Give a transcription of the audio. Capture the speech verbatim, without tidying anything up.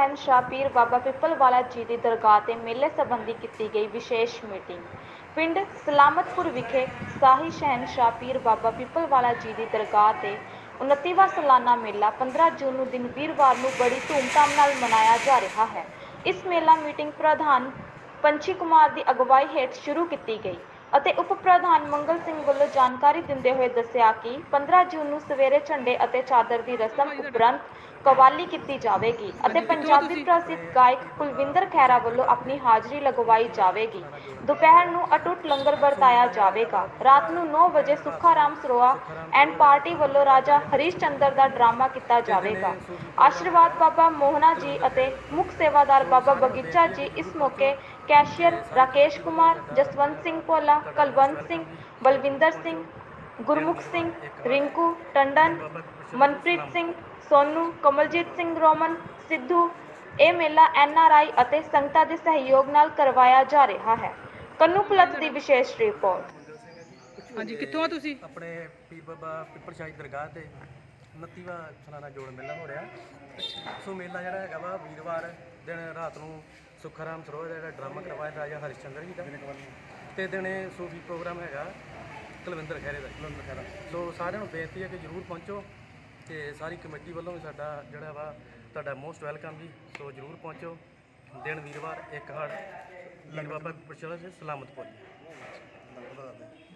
शहनशाह पीर बाबा पिपलवाला जी की दरगाह ते मेले संबंधी की गई विशेष मीटिंग। पिंड सलामतपुर विखे शाही शहनशाह पीर बाबा पिपलवाला जी की दरगाह ते उनतीवां सालाना मेला पंद्रह जून नूं दिन वीरवार नूं बड़ी धूमधाम नाल मनाया जा रहा है। इस मेला मीटिंग प्रधान पंछी कुमार की अगवाई हेठ शुरू की गई ਅਤੇ उप प्रधान मंगल सिंह ਵੱਲੋਂ जानकारी ਦਿੰਦੇ ਹੋਏ ਦੱਸਿਆ कि पंद्रह जून ਨੂੰ ਸਵੇਰੇ ਝੰਡੇ ਅਤੇ ਚਾਦਰ ਦੀ ਰਸਮ ਉਪਰੰਤ कवाली की जाएगी ਅਤੇ पंजाबी प्रसिद्ध गायक कुलविंदर खैरा ਵੱਲੋਂ अपनी हाजिरी लगवाई जाएगी। दोपहर ਨੂੰ अटुट लंगर ਵਰਤਾਇਆ जाएगा। रात ਨੂੰ नौ बजे सुखा राम सरोआ एंड पार्टी ਵੱਲੋਂ राजा हरीश चंद्र का ड्रामा किया जाएगा। आशीर्वाद बाबा मोहना जी ਅਤੇ मुख सेवादार बाबा बगीचा जी इस मौके कैशियर राकेश कुमार, जसवंत सिंह भोला, कलवंत सिंह, बलविंदर सिंह, गुरमुख सिंह, रिंकू टंडन, मनप्रीत सिंह, सोनू, कमलजीत सिंह रोमन, सिद्धू। ये मेला एन आर आई और संगतां के सहयोग नाल करवाया जा रहा है। कन्नू पुलत की विशेष रिपोर्ट। हाँ जी, कित्थों आ तुसीं? अपने पीर बाबा पिपल शाही दरगाह ते उनतीवां सालाना जोड़ मेला हो रहा। सो मेला जिहड़ा हैगा वा वीरवार दिन रात नूं सुखा राम सरोवर जिहड़ा ड्रामा करवाया राजा हरीश चंद्र जी का ते दिन सूफी प्रोग्राम हैगा कुलविंदर खैरे का कुलविंदर खैरा। सो सारिਆਂ ਨੂੰ बेनती है कि जरूर पहुँचो तो सारी कमेटी वालों भी साडा जिहड़ा वा तुहाडा मोस्ट वैलकम जी। सो जरूर पहुँचो। दिन वीरवार एक हड़ पीर बाबा पिपल शाही सलामतपुर।